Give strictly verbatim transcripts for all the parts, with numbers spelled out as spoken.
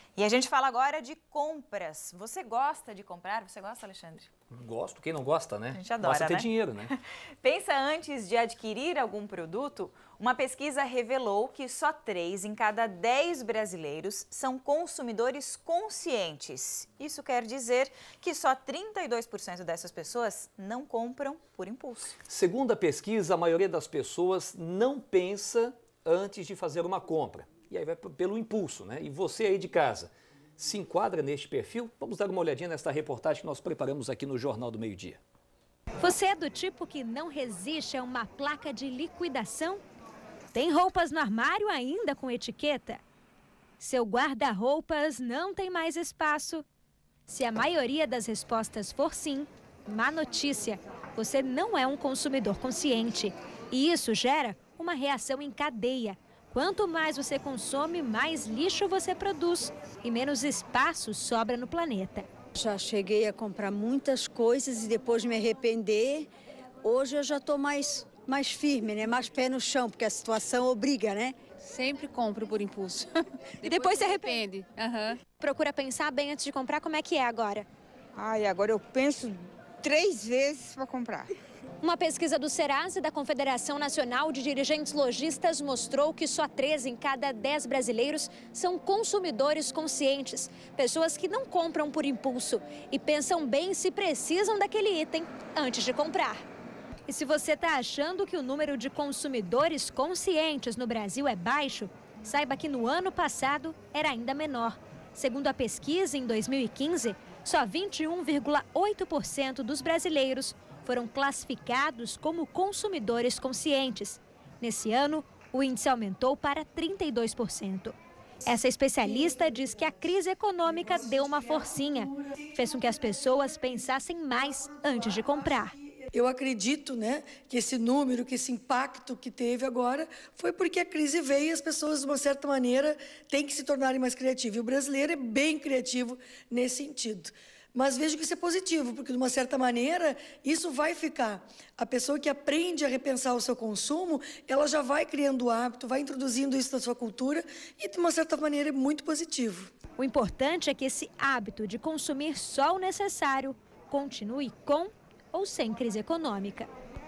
E a gente fala agora de compras. Você gosta de comprar? Você gosta, Alexandre? Gosto. Quem não gosta, né? A gente adora, Gosta de ter né? dinheiro, né? Pensa antes de adquirir algum produto? Uma pesquisa revelou que só três em cada dez brasileiros são consumidores conscientes. Isso quer dizer que só trinta e dois por cento dessas pessoas não compram por impulso. Segundo a pesquisa, a maioria das pessoas não pensa antes de fazer uma compra. E aí vai pelo impulso, né? E você aí de casa, se enquadra neste perfil? Vamos dar uma olhadinha nesta reportagem que nós preparamos aqui no Jornal do Meio-Dia. Você é do tipo que não resiste a uma placa de liquidação? Tem roupas no armário ainda com etiqueta? Seu guarda-roupas não tem mais espaço? Se a maioria das respostas for sim, má notícia, você não é um consumidor consciente. E isso gera uma reação em cadeia. Quanto mais você consome, mais lixo você produz e menos espaço sobra no planeta. Já cheguei a comprar muitas coisas e depois me arrepender. Hoje eu já estou mais, mais firme, né? Mais pé no chão, porque a situação obriga, né? Sempre compro por impulso. E depois se arrepende. Uhum. Procura pensar bem antes de comprar como é que é agora. Ai, agora eu penso três vezes para comprar. Uma pesquisa do Serasa, da Confederação Nacional de Dirigentes Lojistas, mostrou que só três em cada dez brasileiros são consumidores conscientes. Pessoas que não compram por impulso e pensam bem se precisam daquele item antes de comprar. E se você está achando que o número de consumidores conscientes no Brasil é baixo, saiba que no ano passado era ainda menor. Segundo a pesquisa, em dois mil e quinze, só vinte e um vírgula oito por cento dos brasileiros foram classificados como consumidores conscientes. Nesse ano, o índice aumentou para trinta e dois por cento. Essa especialista diz que a crise econômica deu uma forcinha, fez com que as pessoas pensassem mais antes de comprar. Eu acredito, né, que esse número, que esse impacto que teve agora foi porque a crise veio e as pessoas, de uma certa maneira, têm que se tornarem mais criativas. E o brasileiro é bem criativo nesse sentido. Mas vejo que isso é positivo, porque, de uma certa maneira, isso vai ficar. A pessoa que aprende a repensar o seu consumo, ela já vai criando o hábito, vai introduzindo isso na sua cultura e, de uma certa maneira, é muito positivo. O importante é que esse hábito de consumir só o necessário continue com ou sem crise econômica.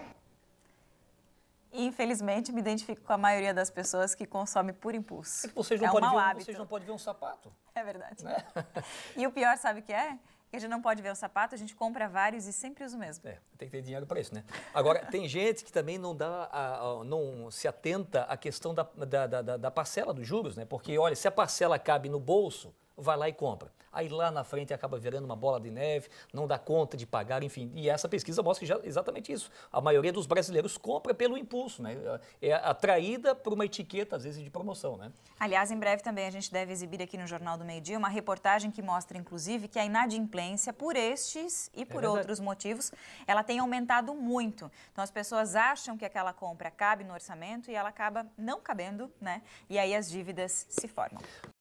Infelizmente, me identifico com a maioria das pessoas que consomem por impulso. É que vocês não, é um podem, mau ver, hábito. vocês não podem ver um sapato. É verdade. Né? E o pior, sabe o que é? Que a gente não pode ver o sapato, a gente compra vários e sempre usa o mesmo. É, tem que ter dinheiro para isso, né? Agora, tem gente que também não, dá a, a, não se atenta à questão da, da, da, da parcela dos juros, né? Porque, olha, se a parcela cabe no bolso, vai lá e compra. Aí lá na frente acaba virando uma bola de neve, não dá conta de pagar, enfim. E essa pesquisa mostra já exatamente isso. A maioria dos brasileiros compra pelo impulso, né? É atraída por uma etiqueta, às vezes, de promoção, né? Aliás, em breve também a gente deve exibir aqui no Jornal do Meio-Dia uma reportagem que mostra, inclusive, que a inadimplência, por estes e por é outros motivos, ela tem aumentado muito. Então, as pessoas acham que aquela compra cabe no orçamento e ela acaba não cabendo, né? E aí as dívidas se formam.